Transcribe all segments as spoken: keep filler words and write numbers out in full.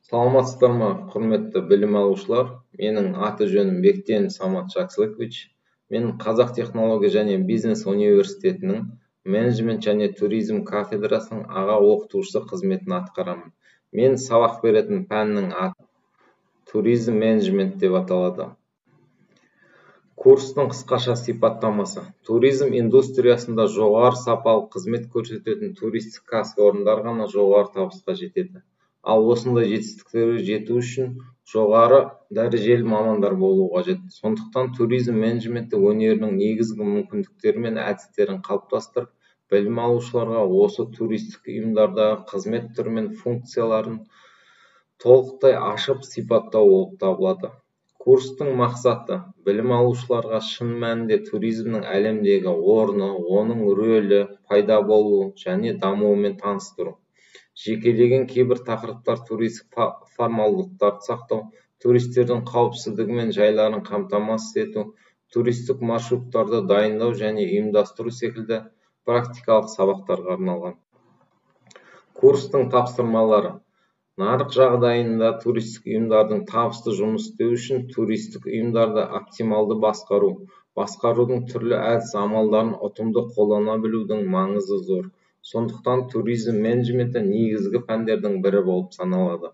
Саламатсыздар ма, құрметті білім алушылар? Менің аты жөнім Бектен Самат Жақсылыкович. Мен Қазақ технология және бизнес университетінің менеджмент және туризм кафедрасының аға оқытушысы қызметін атқарамын. Мен сабақ беретін пәннің аты туризм менеджмент деп аталады. Курстың қысқаша сипаттамасы. Туризм индустриясында жоғары сапалы қызмет көрсететін туристік кәсіпорындар ғана жоғары табысқа жетеді. Ал осындай жетістіктерге жету үшін жоғары дәрежелі мамандар болу қажет. Сондықтан туризм менеджменті өнерінің негізгі мүмкіндіктері мен әдістерін қалыптастырып, білім алушыларға осы туристік ұйымдардағы қызмет түрі мен функцияларын толықтай ашып сипаттау болып табылады. Курстың мақсаты білім алушыларға шын мәнінде туризмнің әлемдегі орны, оның рөлі, пайда болуы және дамуымен таныстыру. Жекелеген кейбір тақырыптар туристік формалдықтарды сақтау, туристердің қауіпсіздігі мен жайларын қамтамасыз ету, туристік маршруттарды дайындау және ұйымдастыру секілді практикалық сабақтарға арналған. Курстың тапсырмалары. Нарық жағдайында туристік ұйымдардың табысты жұмыс істеу үшін туристік ұйымдарды оптималды басқару, басқарудың түрлі әдіс амалдарын ұтымды қолдана білудің маңызы зор. Сондықтан туризм менеджменті негізгі пәндердің бірі болып саналады.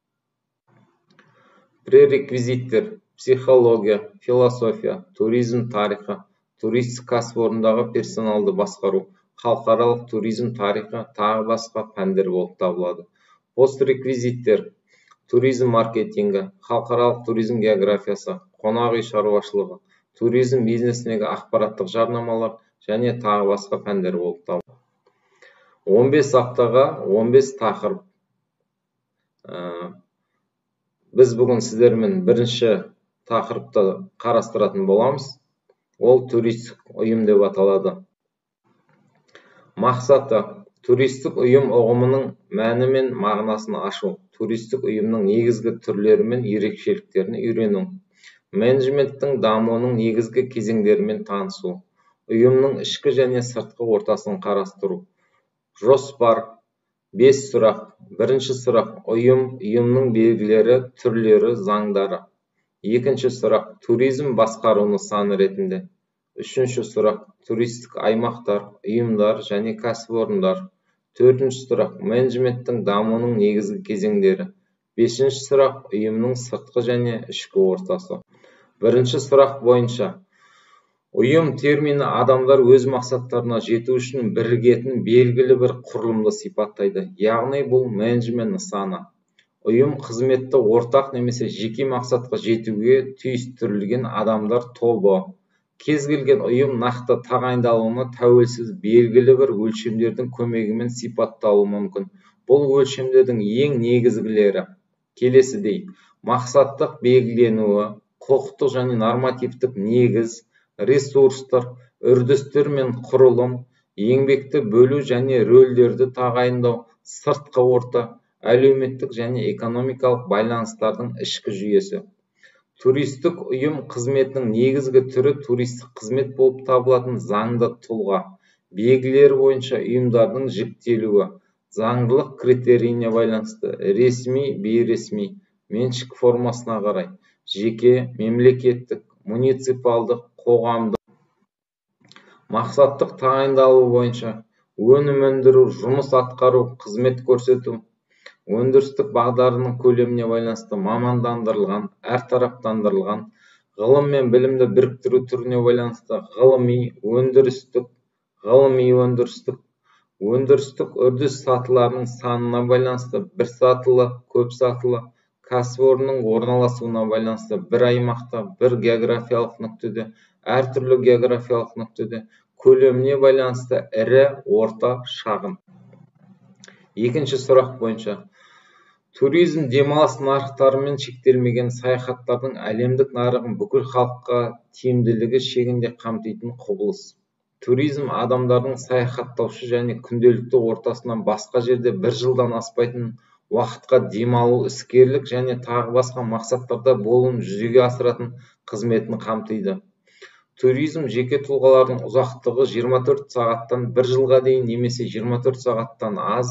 Пререквизиттер: психология, философия, туризм тарихы, туристік кәсіпорындағы персоналды басқару, халықаралық туризм тарихы, тағы басқа пәндер болып табылады. Постреквизиттер: туризм маркетингі, халықаралық туризм географиясы, қонақ үй шаруашылығы, туризм бизнесіндегі ақпараттық жарнамалар және тағы басқа пәндер болып табылады. он бес аптаға он бес тақырып. Біз бүгін сіздермен бірінші тақырыпты қарастыратын боламыз. Ол туристік ұйым деп аталады. Мақсаты: туристік ұйым ұғымының мәні мен мағынасын ашу, туристік ұйымның негізгі түрлері мен ерекшеліктерін үйрену, менеджменттің дамуының негізгі кезеңдерімен танысу, ұйымның ішкі және сыртқы ортасын қарастыру. Жоспар: бес сұрақ. Бірінші сұрақ: ұйым, ұйымның белгілері, түрлері, заңдары. Екінші сұрақ: туризм басқару нысаны ретінде. Үшінші сұрақ: туристік аймақтар, ұйымдар және кәсіпорындар. Төртінші сұрақ: менеджменттің дамуының негізгі кезеңдері. Бесінші сұрақ: ұйымның сыртқы және ішкі ортасы. Бірінші сұрақ бойынша: ұйым термині адамдар өз мақсаттарына жету үшін бірігетін белгілі бір құрылымды сипаттайды, яғни бұл менеджмент нысаны. Ұйым қызметті ортақ немесе жеке мақсатқа жетуге түйістірілген адамдар тобы. Кез келген ұйым нақты тағайындалуына тәуелсіз белгілі бір өлшемдердің көмегімен сипатталуы мүмкін. Бұл өлшемдердің ең негізгілері келесідей: мақсаттық белгіленуі, құқықтық және нормативтік негіз, ресурстар, үрдістер мен құрылым, еңбекті бөлу және рөлдерді тағайындау, сыртқы орта, әлеуметтік және экономикалық байланыстардың ішкі жүйесі. Туристік ұйым қызметінің негізгі түрі туристік қызмет болып табылатын заңды тұлға. Белгілері бойынша ұйымдардың жіктелуі, заңдылық критерийіне байланысты, ресми, бейресми, меншік формасына қарай, жеке, мемлекеттік, муниципалдық, қоғамдық. Мақсаттық тағайындалуы бойынша өнім өндіру, жұмыс атқару, қызмет көрсету. Өндірістік бағдарының көлеміне байланысты мамандандырылған, әртараптандырылған, ғылым мен білімді біріктіру түріне байланысты ғылыми, өндірістік, ғылыми өндірістік, өндірістік үрдіс сатыларының санына байланысты бір сатылы, көп сатылы, кәсіпорынның орналасуына байланысты бір аймақта, бір географиялық нүктеде, әртүрлі географиялық нүктеде, көлеміне байланысты ірі, орта, шағын. Екінші сұрақ бойынша: туризм демалыс нарықтарымен шектелмеген саяхаттардың әлемдік нарығын бүкіл халыққа тиімділігі шегінде қамтитын құбылыс. Туризм адамдардың саяхаттаушы және күнделікті ортасынан басқа жерде бір жылдан аспайтын уақытқа демалу, іскерлік және тағы басқа мақсаттарда болуын жүзеге асыратын қызметін қамтиды. Туризм жеке тұлғалардың ұзақтығы жиырма төрт сағаттан бір жылға дейін немесе жиырма төрт сағаттан аз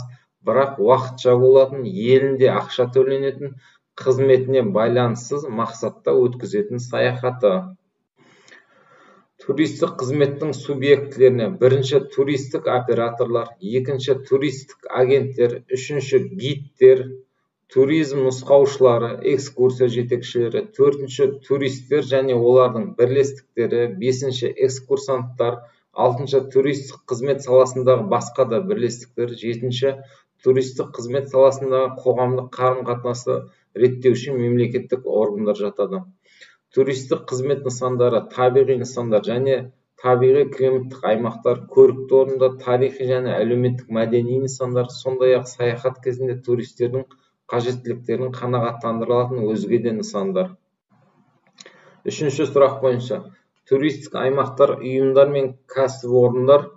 бірақ уақытша болатын, елінде ақша төленетін, қызметіне байланыссыз мақсатта өткізетін саяхаты. Туристік қызметтің субъектілеріне: бірінші, туристік операторлар, екінші, туристік агенттер, үшінші, гидтер, туризм нұсқаушылары, экскурсия жетекшілері, төртінші, туристер және олардың бірлестіктері, бесінші, экскурсанттар, алтыншы, туристік қызмет саласындағы басқа да бірлестіктер, жетінші, туристік қызмет саласындағы қоғамдық қарым-қатынасты реттеуші мемлекеттік органдар жатады. Туристік қызмет нысандары: табиғи нысандар және табиғи климаттық аймақтар, көрікті орындар, тарихи және әлеуметтік мәдени нысандар, сондай-ақ саяхат кезінде туристердің қажеттіліктерін қанағаттандыратын өзге де нысандар. Үшінші сұрақ бойынша: туристік аймақтар, ұйымдар мен кәсіпорындар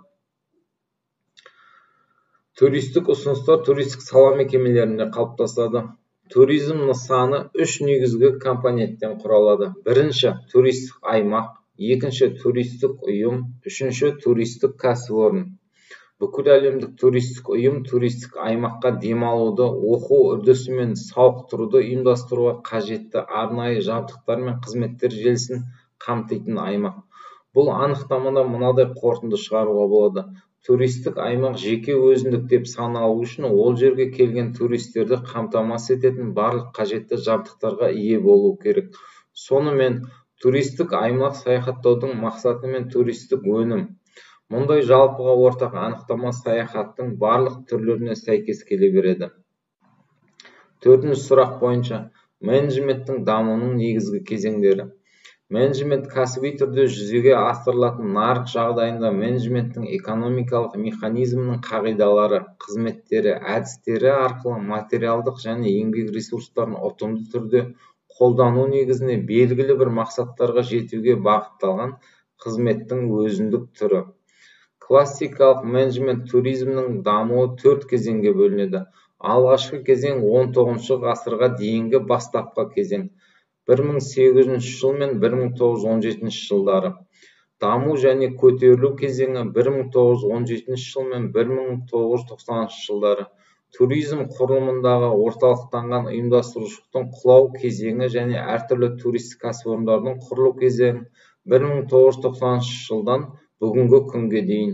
туристік ұсыныстар туристік сала мекемелерінде қалыптасады. Туризм нысаны үш негізгі компоненттен құралады. Бірінші, туристік аймақ, екінші, туристік ұйым, үшінші, туристік кәсіпорын. Бүкіл әлемдік туристік ұйым туристік аймаққа демалуды, оқу үрдісі мен сауықтыруды ұйымдастыруға қажетті арнайы жабдықтар мен қызметтер желісін қамтитын аймақ. Бұл анықтамада мынадай қорытынды шығаруға болады. Туристік аймақ жеке өзіндік деп саналу үшін ол жерге келген туристерді қамтамасыз ететін барлық қажетті жабдықтарға ие болу керек. Сонымен, туристік аймақ саяхаттаудың мақсаты мен туристік өнім. Мұндай жалпыға ортақ анықтама саяхаттың барлық түрлеріне сәйкес келе береді. Төртінші сұрақ бойынша: менеджменттің дамуының негізгі кезеңдері. Менеджмент кәсіби түрде жүзеге асырылатын нарық жағдайында менеджменттің экономикалық механизмінің қағидалары, қызметтері, әдістері арқылы материалдық және еңбек ресурстарын ұтымды түрде қолдану негізінде белгілі бір мақсаттарға жетуге бағытталған қызметтің өзіндік түрі. Классикалық менеджмент туризмнің дамуы төрт кезеңге бөлінеді. Алғашқы кезең он тоғызыншы ғасырға дейінгі бастапқы кезең. бір мың сегіз жүзінші жыл мен бір мың тоғыз жүз он жетінші жылдары. Даму және көтерілу кезеңі бір мың тоғыз жүз он жетінші жыл мен бір мың тоғыз жүз тоқсаныншы жылдары. Туризм құрылымындағы орталықтанған ұйымдастырушылықтың құлау кезеңі және әртүрлі туристік кәсіпорындардың құрылу кезеңі бір мың тоғыз жүз тоқсаныншы жылдан бүгінгі күнге дейін.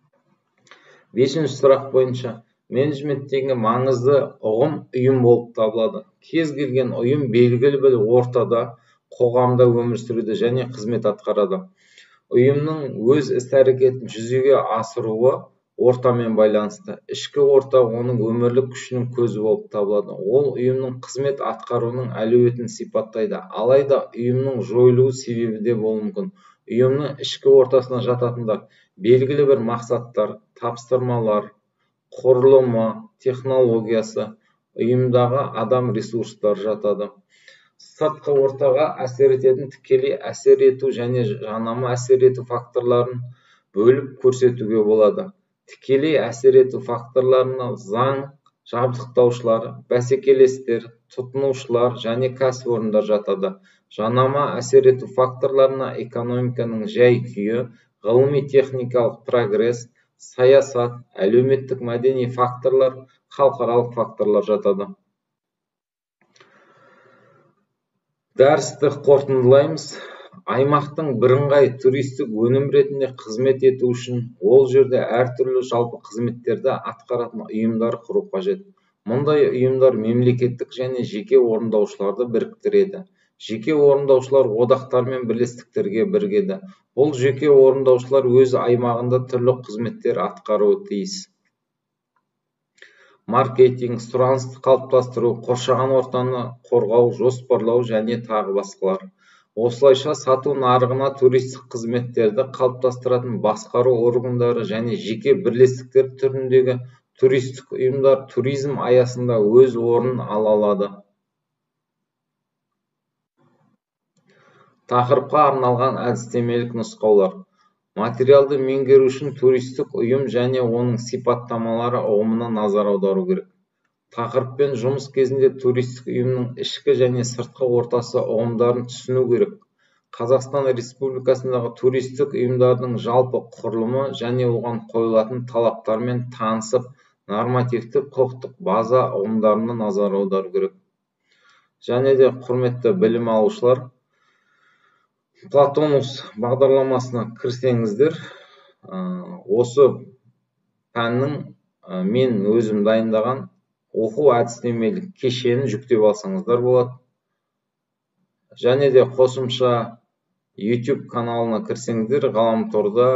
Бесінші сұрақ бойынша: менеджменттегі маңызды ұғым ұйым болып табылады. Кез келген ұйым белгілі бір ортада, қоғамда өмір сүреді және қызмет атқарады. Ұйымның өз іс-әрекетін жүзеге асыруы ортамен байланысты. Ішкі орта оның өмірлік күшінің көзі болып табылады. Ол ұйымның қызмет атқаруының әлеуетін сипаттайды. Алайда ұйымның жойылу себебі де болуы мүмкін. Ұйымның ішкі ортасына жататындар белгілі бір мақсаттар, тапсырмалар, құрылымы, технологиясы, ұйымдағы адам ресурстар жатады. Сыртқы ортаға әсер ететін тікелей әсер ету және жанама әсер ету факторларын бөліп көрсетуге болады. Тікелей әсер ету факторларына заң жабдықтаушылар, бәсекелестер, тұтынушылар және кәсіпорындар жатады. Жанама әсер ету факторларына экономиканың жай-күйі, ғылыми-техникалық прогресс, саясат, әлеуметтік мәдени факторлар, халықаралық факторлар жатады. Дәрісті қорытындылаймыз. Аймақтың бірыңғай туристік өнім ретінде қызмет ету үшін ол жерде әртүрлі жалпы қызметтерді атқаратын ұйымдар құру қажет. Мұндай ұйымдар мемлекеттік және жеке орындаушыларды біріктіреді. Жеке орындаушылар одақтар мен бірлестіктерге бірігеді. Бұл жеке орындаушылар өз аймағында түрлі қызметтер атқаруы тиіс. Маркетинг, сұранысты қалыптастыру, қоршаған ортаны қорғау, жоспарлау және тағы басқалар. Осылайша сату нарығына туристік қызметтерді қалыптастыратын басқару органдары және жеке бірлестіктер түріндегі туристік ұйымдар туризм аясында өз орнын ала алады. Тақырыпқа арналған әдістемелік нұсқаулар. Материалды меңгеру үшін туристік ұйым және оның сипаттамалары ұғымына назар аудару керек. Тақырыппен жұмыс кезінде туристік ұйымның ішкі және сыртқы ортасы ұғымдарын түсіну керек. Қазақстан Республикасындағы туристік ұйымдардың жалпы құрылымы және оған қойылатын талаптармен танысып, нормативтік құқықтық база ұғымдарына назар аудару керек. Және де құрметті білім алушылар, Платонус бағдарламасына кірсеңіздер, осы пәннің мен өзім дайындаған оқу әдістемелік кешенін жүктеп алсаңыздар болады. Және де қосымша YouTube каналына кірсеңіздер, ғаламторда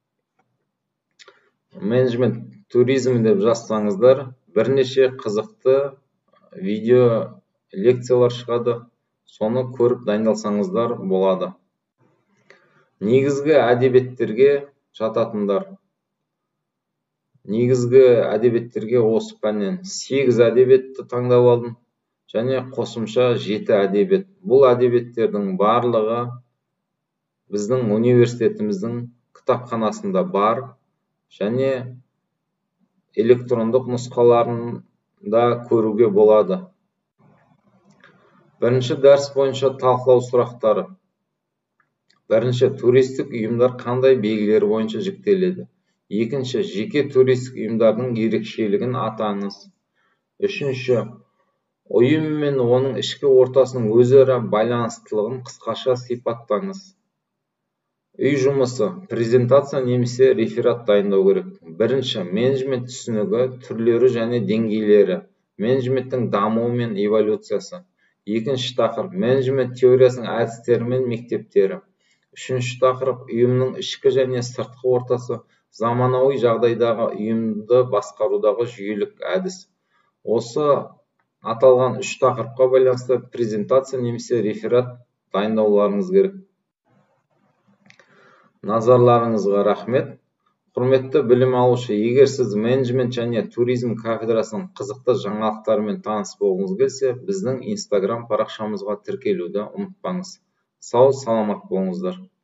менеджмент туризм деп жазсаңыздар, бірнеше қызықты видео лекциялар шығады, соны көріп дайындалсаңыздар болады. Негізгі әдебиеттерге жататындар. Негізгі әдебиеттерге осы пәннен сегіз әдебиетті таңдап алдым, және қосымша жеті әдебиет. Бұл әдебиеттердің барлығы біздің университетіміздің кітапханасында бар, және электрондық нұсқаларын да көруге болады. Бірінші дәріс бойынша талқылау сұрақтары. Бірінші, туристік ұйымдар қандай белгілері бойынша жіктеледі? Екінші, жеке туристік ұйымдардың ерекшелігін атаңыз. Үшінші, ұйым мен оның ішкі ортасының өзара байланыстылығын қысқаша сипаттаңыз. Үй жұмысы, презентация немесе реферат дайындау керек. Бірінші, менеджмент түсінігі, түрлері және деңгейлері, менеджменттің дамуы мен эволюциясы. Екінші тақырып, менеджмент теориясының әдістері мен мектептері. Үшінші тақырып, ұйымның ішкі және сыртқы ортасы, заманауи жағдайдағы ұйымды басқарудағы жүйелік әдіс. Осы аталған үш тақырыпқа байланысты презентация немесе реферат дайындауларыңыз керек. Назарларыңызға рахмет. Құрметті білім алушы, егер сіз менеджмент және туризм кафедрасының қызықты жаңалықтарымен таныс болғыңыз келсе, біздің Инстаграм парақшамызға тіркелуді ұмытпаңыз. Сау, саламат болыңыздар.